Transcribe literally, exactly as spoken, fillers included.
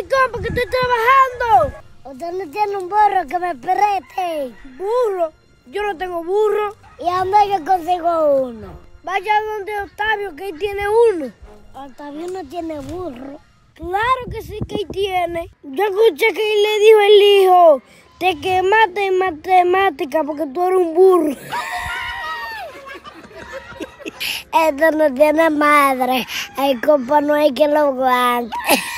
compa, que estoy trabajando. Usted no tiene un burro que me preste. ¿Burro? Yo no tengo burro. ¿Y a dónde yo consigo uno? Vaya donde Octavio, que él tiene uno. Octavio no tiene burro. Claro que sí que él tiene. Yo escuché que él le dijo el hijo, te quemaste en matemática porque tú eres un burro. Esto no tiene madre. El compa no hay que lo aguante.